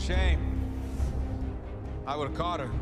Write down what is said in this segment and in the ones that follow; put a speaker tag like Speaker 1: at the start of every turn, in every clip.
Speaker 1: Shame. I would have caught her.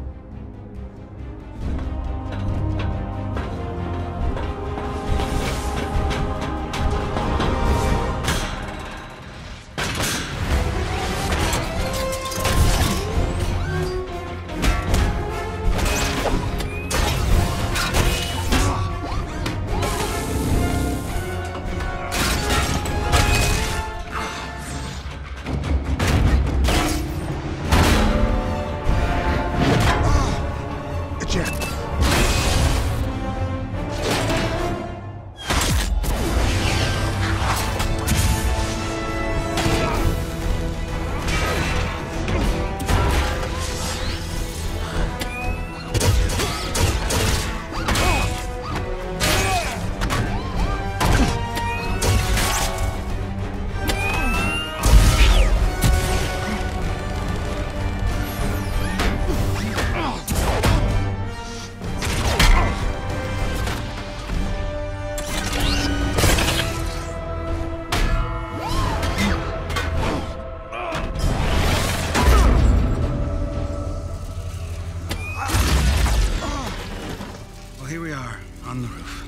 Speaker 2: Here we are, on the roof.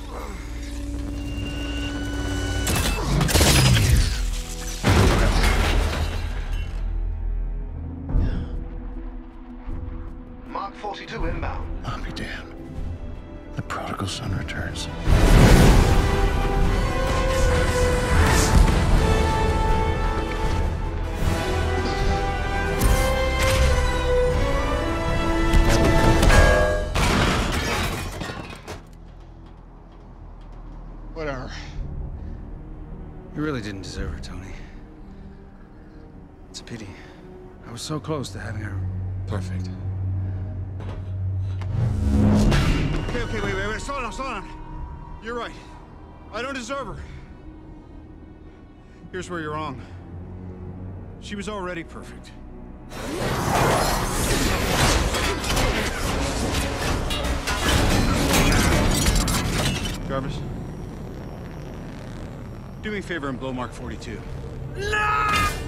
Speaker 3: Mark 42 inbound.
Speaker 2: I'll be damned. The prodigal son returns.
Speaker 3: Whatever.
Speaker 2: You really didn't deserve her, Tony. It's a pity. I was so close to having her perfect.
Speaker 3: Okay, wait. Slow down. You're right. I don't deserve her. Here's where you're wrong. She was already perfect. Jarvis, do me a favor and blow Mark 42.
Speaker 2: No!